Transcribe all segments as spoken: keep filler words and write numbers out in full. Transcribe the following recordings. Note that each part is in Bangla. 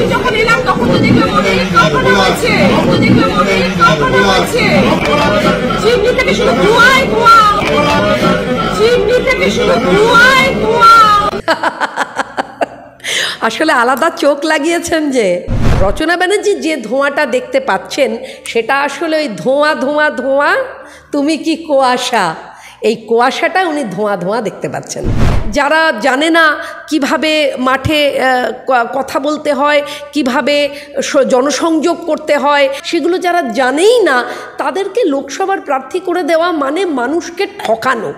যখন এলাম তখন তো দেখলাম অনেক কারখানা হচ্ছে, তো দেখলাম অনেক কারখানা হচ্ছে, চিমনি থেকে শুধু ধোঁয়ায় ধোঁয়া, চিমনি থেকে শুধু ধোঁয়ায় ধোঁয়া। আসলে আলাদা চোখ লাগিয়েছেন যে রচনা ব্যানার্জি যে ধোঁয়াটা দেখতে পাচ্ছেন সেটা আসলে ওই ধোঁয়া ধোঁয়া ধোঁয়া তুমি কি কুয়াশা, এই কুয়াশাটা উনি ধোঁয়া ধোঁয়া দেখতে পাচ্ছেন। যারা জানে না কিভাবে মাঠে কথা বলতে হয়, কিভাবে জনসংযোগ করতে হয়, সেগুলো যারা জানেই না তাদেরকে লোকসভার প্রার্থী করে দেওয়া মানে মানুষকে ঠকানো।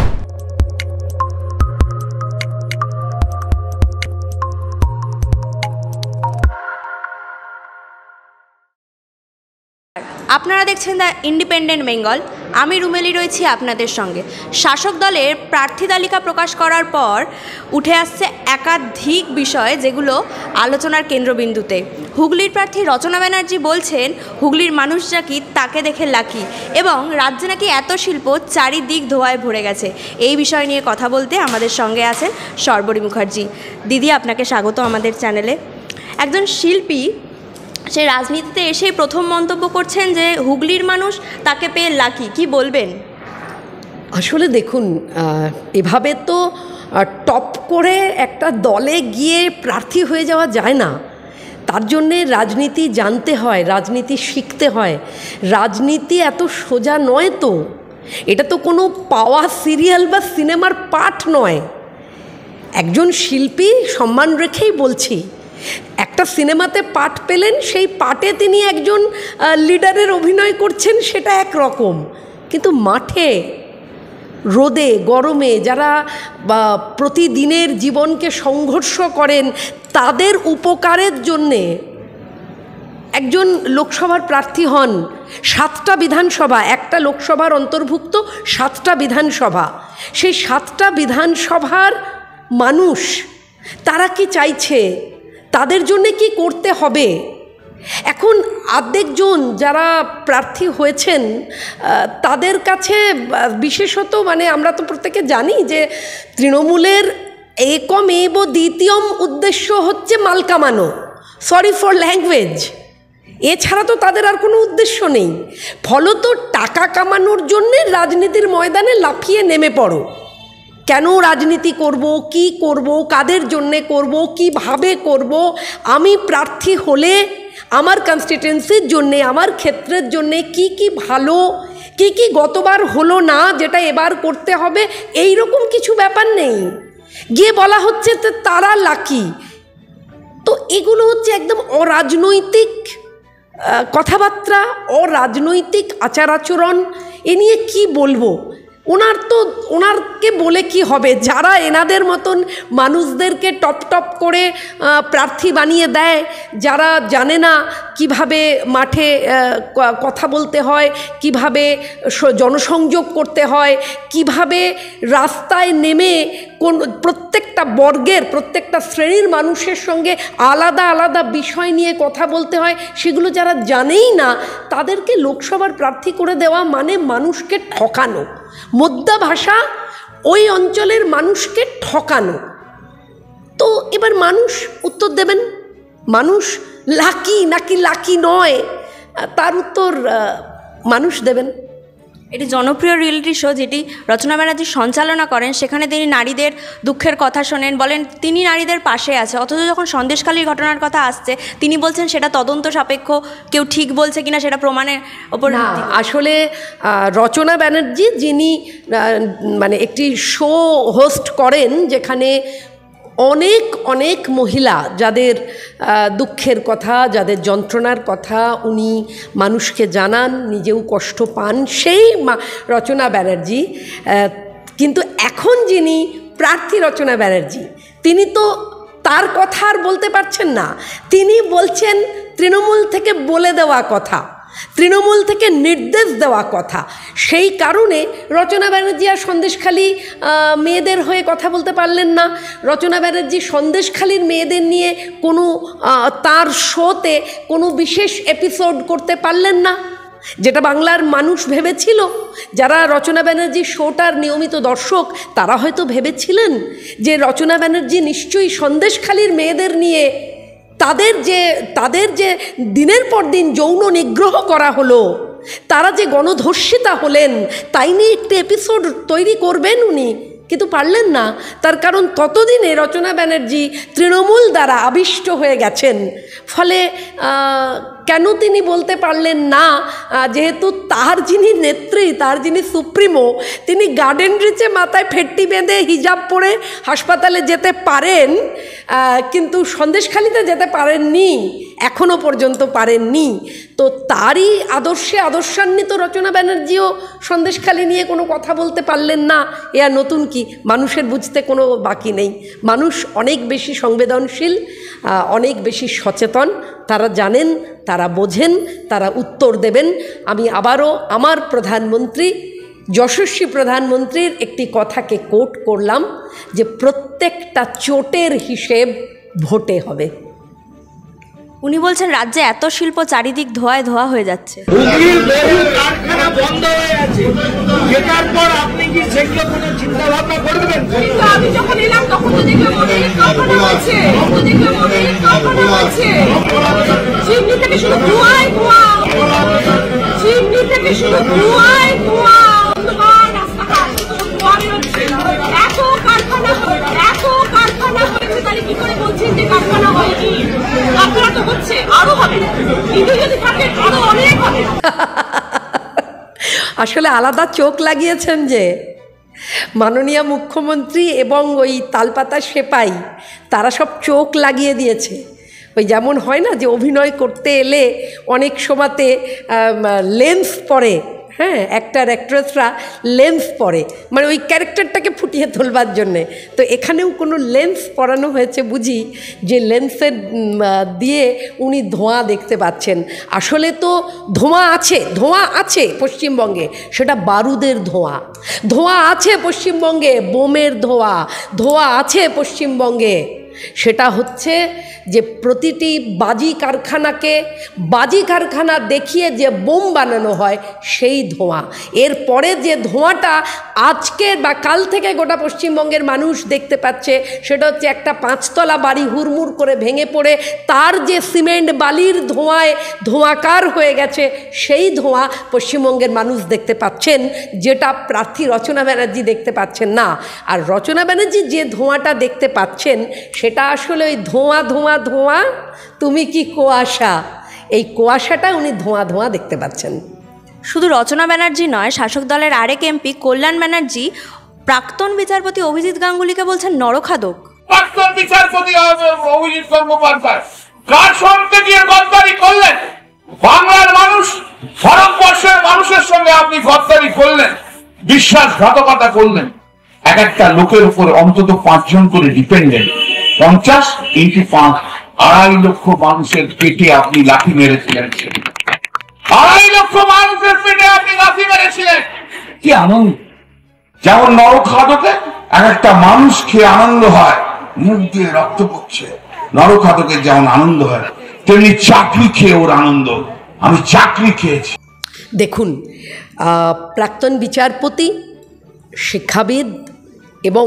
আপনারা দেখছেন দ্য ইন্ডিপেন্ডেন্ট বেঙ্গল। আমি রুমেলি রয়েছি আপনাদের সঙ্গে। শাসক দলের প্রার্থী তালিকা প্রকাশ করার পর উঠে আসছে একাধিক বিষয় যেগুলো আলোচনার কেন্দ্রবিন্দুতে। হুগলির প্রার্থী রচনা ব্যানার্জি বলছেন হুগলির মানুষ নাকি তাকে দেখে লাকি, এবং রাজ্যে নাকি এত শিল্প চারিদিক ধোঁয়ায় ভরে গেছে। এই বিষয় নিয়ে কথা বলতে আমাদের সঙ্গে আছেন শর্বরী মুখার্জি। দিদি, আপনাকে স্বাগত আমাদের চ্যানেলে। একজন শিল্পী সে রাজনীতিতে এসে প্রথম মন্তব্য করছেন যে হুগলির মানুষ তাকে পেয়ে লাকি, কি বলবেন? আসলে দেখুন, এভাবে তো টপ করে একটা দলে গিয়ে প্রার্থী হয়ে যাওয়া যায় না। তার জন্যে রাজনীতি জানতে হয়, রাজনীতি শিখতে হয়। রাজনীতি এত সোজা নয় তো, এটা তো কোনো পাওয়া সিরিয়াল বা সিনেমার পাঠ নয়। একজন শিল্পী, সম্মান রেখেই বলছি, একটা সিনেমাতে পাঠ পেলেন, সেই পাঠে তিনি একজন লিডারের অভিনয় করছেন, সেটা একরকম। কিন্তু মাঠে রোদে গরমে যারা প্রতিদিনের জীবনকে সংঘর্ষ করেন, তাদের উপকারের জন্যে একজন লোকসভার প্রার্থী হন। সাতটা বিধানসভা, একটা লোকসভার অন্তর্ভুক্ত সাতটা বিধানসভা, সেই সাতটা বিধানসভার মানুষ তারা কি চাইছে, তাদের জন্যে কি করতে হবে। এখন অর্ধেকজন যারা প্রার্থী হয়েছেন তাদের কাছে বিশেষত, মানে আমরা তো প্রত্যেকে জানি যে তৃণমূলের একম এব দ্বিতীয়ম উদ্দেশ্য হচ্ছে মাল কামানো, সরি ফর ল্যাঙ্গুয়েজ, এছাড়া তো তাদের আর কোনো উদ্দেশ্য নেই। ফলত টাকা কামানোর জন্যে রাজনীতির ময়দানে লাফিয়ে নেমে পড়ো। কেন রাজনীতি করব, কি করব, কাদের জন্যে করব, কিভাবে করব, আমি প্রার্থী হলে আমার কনস্টিটিউয়েন্সির জন্যে, আমার ক্ষেত্রের জন্যে কি কি ভালো, কি কি গতবার হলো না যেটা এবার করতে হবে, এই রকম কিছু ব্যাপার নেই। গিয়ে বলা হচ্ছে যে তারা লাকি। তো এগুলো হচ্ছে একদম অরাজনৈতিক কথাবার্তা, অরাজনৈতিক আচার আচরণ। এ নিয়ে কী বলবো? ওনার তো ওনারকে বলে কি হবে? যারা এনাদের মতন মানুষদেরকে টপ টপ করে প্রার্থী বানিয়ে দেয়, যারা জানে না কিভাবে মাঠে কথা বলতে হয়, কিভাবে জনসংযোগ করতে হয়, কিভাবে রাস্তায় নেমে কোন প্রত্যেকটা বর্গের, প্রত্যেকটা শ্রেণীর মানুষের সঙ্গে আলাদা আলাদা বিষয় নিয়ে কথা বলতে হয়, সেগুলো যারা জানেই না তাদেরকে লোকসভার প্রার্থী করে দেওয়া মানে মানুষকে ঠকানো। মোদ্দা ভাষা, ওই অঞ্চলের মানুষকে ঠকানো। তো এবার মানুষ উত্তর দেবেন, মানুষ লাকি নাকি লাকি নয়, তার উত্তর মানুষ দেবেন। এটি জনপ্রিয় রিয়েলিটি শো যেটি রচনা ব্যানার্জি সঞ্চালনা করেন, সেখানে তিনি নারীদের দুঃখের কথা শোনেন, বলেন তিনি নারীদের পাশে আছে। অথচ যখন সন্দেশখালীর ঘটনার কথা আসছে তিনি বলছেন সেটা তদন্ত সাপেক্ষ, কেউ ঠিক বলছে কিনা সেটা প্রমাণের ওপর। আসলে রচনা ব্যানার্জি, যিনি মানে একটি শো হোস্ট করেন যেখানে অনেক অনেক মহিলা যাদের দুঃখের কথা, যাদের যন্ত্রণার কথা উনি মানুষকে জানান, নিজেও কষ্ট পান, সেই রচনা ব্যানার্জি। কিন্তু এখন যিনি প্রার্থী রচনা ব্যানার্জি, তিনি তো তার কথা আর বলতে পারছেন না। তিনি বলছেন তৃণমূল থেকে বলে দেওয়া কথা, তৃণমূল থেকে নির্দেশ দেওয়া কথা। সেই কারণে রচনা ব্যানার্জি আর সন্দেশখালী মেয়েদের হয়ে কথা বলতে পারলেন না। রচনা ব্যানার্জি সন্দেশখালীর মেয়েদের নিয়ে কোনো তার শোতে কোনো বিশেষ এপিসোড করতে পারলেন না, যেটা বাংলার মানুষ ভেবেছিল। যারা রচনা ব্যানার্জি শোটার নিয়মিত দর্শক তারা হয়তো ভেবেছিলেন যে রচনা ব্যানার্জি নিশ্চয়ই সন্দেশখালীর মেয়েদের নিয়ে তাদের যে তাদের যে দিনের পর দিন যৌন নিগ্রহ করা হলো, তারা যে গণধর্ষিতা হলেন, তাই নিয়ে একটি এপিসোড তৈরি করবেন উনি, কিন্তু পারলেন না। তার কারণ ততদিনে রচনা ব্যানার্জি তৃণমূল দ্বারা আবিষ্ট হয়ে গেছেন। ফলে কেন তিনি বলতে পারলেন না, যেহেতু তার যিনি নেত্রী, তার যিনি সুপ্রিমো, তিনি গার্ডেন রিচে মাথায় ফেট্টি বেঁধে হিজাব পরে হাসপাতালে যেতে পারেন, কিন্তু সন্দেশখালিতে যেতে পারেননি, এখনও পর্যন্ত পারেননি। তো তারই আদর্শে আদর্শান্বিত রচনা ব্যানার্জিও সন্দেশখালি নিয়ে কোনো কথা বলতে পারলেন না। এ আর নতুন কি, মানুষের বুঝতে কোনো বাকি নেই। মানুষ অনেক বেশি সংবেদনশীল, অনেক বেশি সচেতন, তারা জানেন, তারা বোঝেন, তারা উত্তর দেবেন। আমি আবারও আমার প্রধানমন্ত্রী, যশস্বী প্রধানমন্ত্রীর একটি কথাকে কোট করলাম, যে প্রত্যেকটা চোটের হিসেব ভোটে হবে। উনি বলছেন রাজ্যে এত শিল্প চারিদিক ধোঁয়ায় ধোয়া হয়ে যাচ্ছে। কারখানা বন্ধ হয়ে আছে, এটার পর আপনি কি সেগুলো কোনো চিন্তা ভাবনা করবেন? কিন্তু আমি যখন এলাম তখন তো দেখলাম অনেক কারখানা হচ্ছে, তো দেখলাম অনেক কারখানা হচ্ছে। চিমনি থেকে শুধু ধোঁয়ায় ধোঁয়া, চিমনি থেকে শুধু ধোঁয়ায় ধোঁয়া, অন্ধকার রাস্তাঘাট শুধু ধোঁয়া বেরোচ্ছে। এত কারখানা, এত কারখানা হয়েছে, তাহলে কি করে বলছেন যে কারখানা হয়নি? আপনারা তো হচ্ছে, আরো হবে, কিন্তু যদি থাকে আরো অনেক হবে। আসলে আলাদা চোখ লাগিয়েছেন যে মাননীয় মুখ্যমন্ত্রী এবং ওই তালপাতা সেপাই, তারা সব চোখ লাগিয়ে দিয়েছে। ওই যেমন হয় না যে অভিনয় করতে এলে অনেক সময়তে লেন্স পরে, হ্যাঁ, অ্যাক্টার অ্যাক্ট্রেসরা লেন্স পরে, মানে ওই ক্যারেক্টারটাকে ফুটিয়ে তোলবার জন্যে। তো এখানেও কোনো লেন্স পরানো হয়েছে বুঝি, যে লেন্সের দিয়ে উনি ধোঁয়া দেখতে পাচ্ছেন। আসলে তো ধোঁয়া আছে, ধোঁয়া আছে পশ্চিমবঙ্গে, সেটা বারুদের ধোঁয়া। ধোঁয়া আছে পশ্চিমবঙ্গে, বোমের ধোঁয়া। ধোঁয়া আছে পশ্চিমবঙ্গে, সেটা হচ্ছে যে প্রতিটি বাজি কারখানাকে বাজি কারখানা দেখিয়ে যে বোম বানানো হয়, সেই ধোঁয়া। এরপরে যে ধোঁয়াটা আজকে বা কাল থেকে গোটা পশ্চিমবঙ্গের মানুষ দেখতে পাচ্ছে, সেটা হচ্ছে একটা পাঁচতলা বাড়ি হুড়মুড় করে ভেঙে পড়ে তার যে সিমেন্ট বালির ধোঁয়ায় ধোঁয়াকার হয়ে গেছে, সেই ধোঁয়া পশ্চিমবঙ্গের মানুষ দেখতে পাচ্ছেন, যেটা প্রার্থী রচনা ব্যানার্জি দেখতে পাচ্ছেন না। আর রচনা ব্যানার্জি যে ধোঁয়াটা দেখতে পাচ্ছেন, সেটা আসলে ওই ধোঁয়া ধোঁয়া ধোঁয়া তুমি কি কুয়াশা, এই কুয়াশাটা উনি ধোঁয়া ধোঁয়া দেখতে পাচ্ছেন। শুধু রচনা ব্যানার্জি নয়, শাসক দলের আরেক এমপি কল্যাণ ব্যানার্জি প্রাক্তন বিচারপতি অভিজিৎ গাঙ্গুলিকে বলছেন নরখাদক। প্রাক্তন বিচারপতি অভিজিৎ গঙ্গোপাধ্যায় কার সঙ্গে গিয়ে গদ্দারি করলেন? বাংলার মানুষ, ভারতবর্ষের মানুষের সঙ্গে আপনি গদ্দারি করলেন, বিশ্বাসঘাতকতা করলেন। এক একটা লোকের উপর অন্তত পাঁচজন করে ডিপেন্ডেন্ট, পঞ্চাশ ইন্টু পাঁচ, আড়াই লক্ষ মানুষের পেটে আপনি লাঠি মেরেছিলেন। আড়াই লক্ষ মানুষের পেটে আপনি লাঠি মেরেছিলেন। কি আনন্দ! যেমন নরখাদকে এক একটা মানুষ খেয়ে আনন্দ হয়, মুখ দিয়ে রক্ত পড়ছে, নরখাদকের যেমন আনন্দ হয়, তেমনি চাকরি খেয়ে ওর আনন্দ। আমি চাকরি খেয়েছি। দেখুন, প্রাক্তন বিচারপতি, শিক্ষাবিদ এবং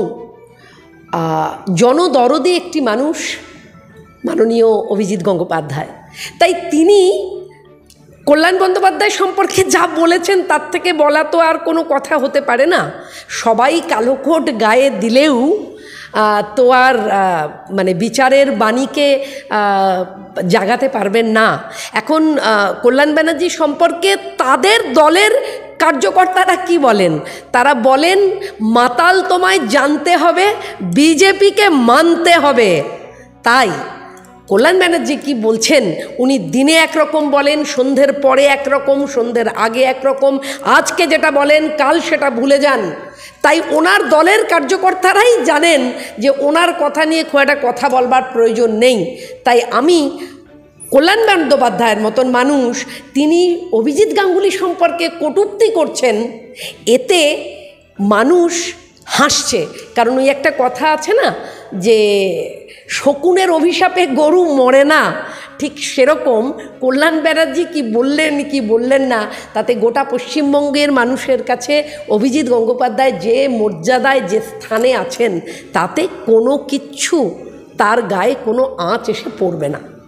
জনদরদী একটি মানুষ মাননীয় অভিজিৎ গঙ্গোপাধ্যায়। তাই তিনি কল্যাণ বন্দ্যোপাধ্যায় সম্পর্কে যা বলেছেন, তার থেকে বলা তো আর কোনো কথা হতে পারে না। সবাই কালো কোট গায়ে দিলেও তো আর মানে বিচারের বাণীকে জাগাতে পারবেন না। এখন কল্যাণ ব্যানার্জি সম্পর্কে তাদের দলের কার্যকর্তারা কি বলেন? তারা বলেন, মাতাল তোমায় জানতে হবে, বিজেপিকে মানতে হবে। তাই কল্যাণ ব্যানার্জি কি বলছেন, উনি দিনে একরকম বলেন, সন্ধ্যের পরে একরকম, সন্ধ্যের আগে একরকম, আজকে যেটা বলেন কাল সেটা ভুলে যান। তাই ওনার দলের কার্যকর্তারাই জানেন যে ওনার কথা নিয়ে খুব একটা কথা বলবার প্রয়োজন নেই। তাই আমি কল্যাণ বন্দ্যোপাধ্যায়ের মতন মানুষ, তিনি অভিজিৎ গাঙ্গুলি সম্পর্কে কটূক্তি করছেন, এতে মানুষ হাসছে। কারণ ওই একটা কথা আছে না যে শকুনের অভিশাপে গরু মরে না, ঠিক সেরকম কল্যাণ ব্যানার্জি কি বললেন কি বললেন না, তাতে গোটা পশ্চিমবঙ্গের মানুষের কাছে অভিজিৎ গঙ্গোপাধ্যায় যে মর্যাদায়, যে স্থানে আছেন, তাতে কোনো কিচ্ছু তার গায়ে কোনো আঁচ এসে পড়বে না।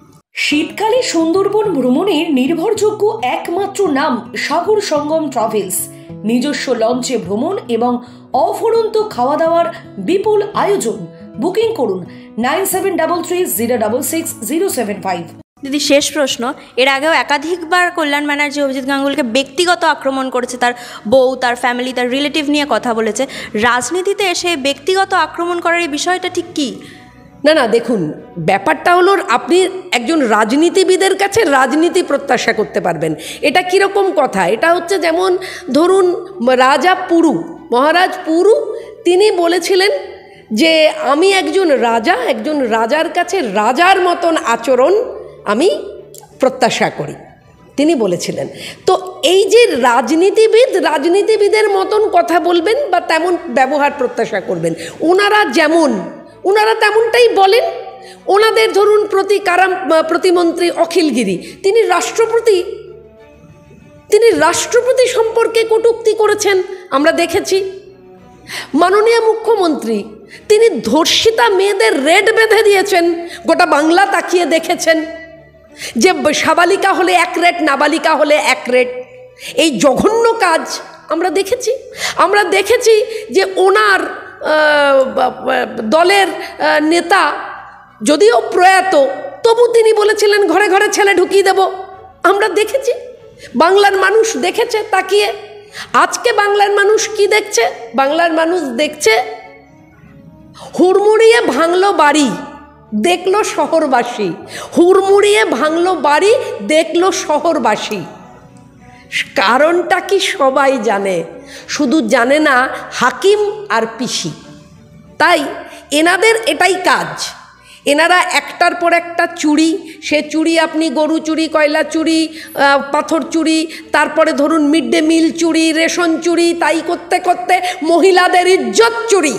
শীতকালে সুন্দরবন ভ্রমণের নির্ভরযোগ্য একমাত্র নাম সাগর সঙ্গম ট্রাভেলস। নিজস্ব লঞ্চে ভ্রমণ এবং অফুরন্ত খাওয়া দাওয়ার বিপুল আয়োজন। বুকিং করুন nine seven double three zero double six zero seven five. দিদি, শেষ প্রশ্ন। এর আগেও একাধিকবার কল্যাণ ব্যানার্জি অভিজিৎ গাঙ্গুলিকে ব্যক্তিগত আক্রমণ করেছে, তার বউ, তার ফ্যামিলি, তার রিলেটিভ নিয়ে কথা বলেছে। রাজনীতিতে এসে ব্যক্তিগত আক্রমণ করার এই বিষয়টা ঠিক কী? না না দেখুন, ব্যাপারটা হলো আপনি একজন রাজনীতিবিদের কাছে রাজনীতি প্রত্যাশা করতে পারবেন, এটা কীরকম কথা? এটা হচ্ছে যেমন ধরুন রাজা পুরু, মহারাজ পুরু, তিনি বলেছিলেন যে আমি একজন রাজা, একজন রাজার কাছে রাজার মতন আচরণ আমি প্রত্যাশা করি, তিনি বলেছিলেন। তো এই যে রাজনীতিবিদ রাজনীতিবিদের মতন কথা বলবেন বা তেমন ব্যবহার প্রত্যাশা করবেন, ওনারা যেমন ওনারা তেমনটাই বলেন। ওনাদের ধরুন প্রতি কারাম প্রতিমন্ত্রী অখিলগিরি, তিনি রাষ্ট্রপতি, তিনি রাষ্ট্রপতি সম্পর্কে কটূক্তি করেছেন, আমরা দেখেছি। মাননীয় মুখ্যমন্ত্রী, তিনি ধর্ষিতা মেয়েদের রেড বেঁধে দিয়েছেন, গোটা বাংলা তাকিয়ে দেখেছেন যে সাবালিকা হলে এক রেট, নাবালিকা হলে এক রেট। এই জঘন্য কাজ আমরা দেখেছি। আমরা দেখেছি যে ওনার দলের নেতা যদিও প্রয়াত, তবু তিনি বলেছিলেন ঘরে ঘরে ছেলে ঢুকিয়ে দেব। আমরা দেখেছি, বাংলার মানুষ দেখেছে তাকিয়ে। আজকে বাংলার মানুষ কি দেখছে? বাংলার মানুষ দেখছে হুড়মুড়িয়ে ভাঙলো বাড়ি, দেখলো শহরবাসী। হুড়মুড়িয়ে ভাঙলো বাড়ি, দেখলো শহরবাসী। কারণটা কি সবাই জানে, শুধু জানে না হাকিম আর পিসি। তাই এনাদের এটাই কাজ। এনারা একটার পর একটা চুরি, সে চুরি আপনি গরু চুরি, কয়লা চুরি, পাথর চুরি, তারপরে ধরুন মিড ডে মিল চুরি, রেশন চুরি, তাই করতে করতে মহিলাদের ইজ্জত চুরি।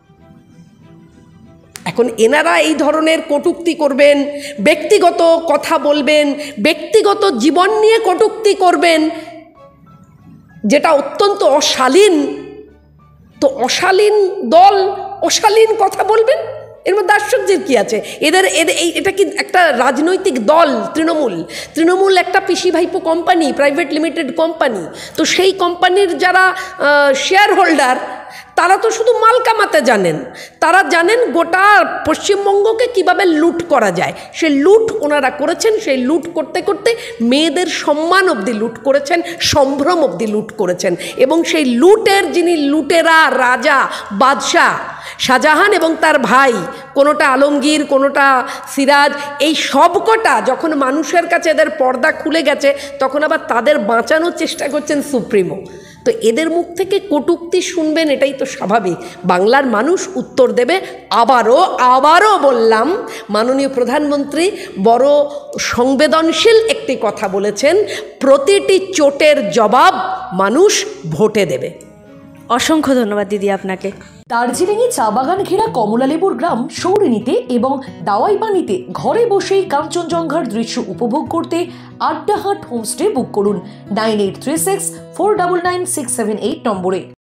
এখন এনারা এই ধরনের কটূক্তি করবেন, ব্যক্তিগত কথা বলবেন, ব্যক্তিগত জীবন নিয়ে কটূক্তি করবেন, যেটা অত্যন্ত অশালীন। তো অশালীন দল অশালীন কথা বলবেন, এর মধ্যে আশ্চর্যের কী আছে? এদের এদের এই এটা কি একটা রাজনৈতিক দল? তৃণমূল তৃণমূল একটা পিসি ভাইপো কোম্পানি, প্রাইভেট লিমিটেড কোম্পানি। তো সেই কোম্পানির যারা শেয়ার হোল্ডার, তারা তো শুধু মাল কামাতে জানেন, তারা জানেন গোটা পশ্চিমবঙ্গকে কিভাবে লুট করা যায়। সে লুট ওনারা করেছেন। সেই লুট করতে করতে মেয়েদের সম্মান অবধি লুট করেছেন, সম্ভ্রম অবধি লুট করেছেন। এবং সেই লুটের যিনি লুটেরা রাজা বাদশাহ শাহজাহান এবং তার ভাই, কোনোটা আলমগীর, কোনোটা সিরাজ, এই সবকটা যখন মানুষের কাছে এদের পর্দা খুলে গেছে, তখন আবার তাদের বাঁচানোর চেষ্টা করছেন সুপ্রিমো। তো এদের মুখ থেকে কটূক্তি শুনবেন, এটাই তো স্বাভাবিক। বাংলার মানুষ উত্তর দেবে। আবারও আবারও বললাম, মাননীয় প্রধানমন্ত্রী বড় সংবেদনশীল একটি কথা বলেছেন, প্রতিটি চোটের জবাব মানুষ ভোটে দেবে। অসংখ্য ধন্যবাদ দিদি আপনাকে। দার্জিলিংয়ে চা বাগান ঘেরা কমলালেবুর গ্রাম সৌরিনীতে এবং দাওয়াইপানিতে ঘরে বসেই কাঞ্চনজঙ্ঘার দৃশ্য উপভোগ করতে আড্ডাহাট হোমস্টে বুক করুন nine eight three six four nine nine six seven eight নম্বরে।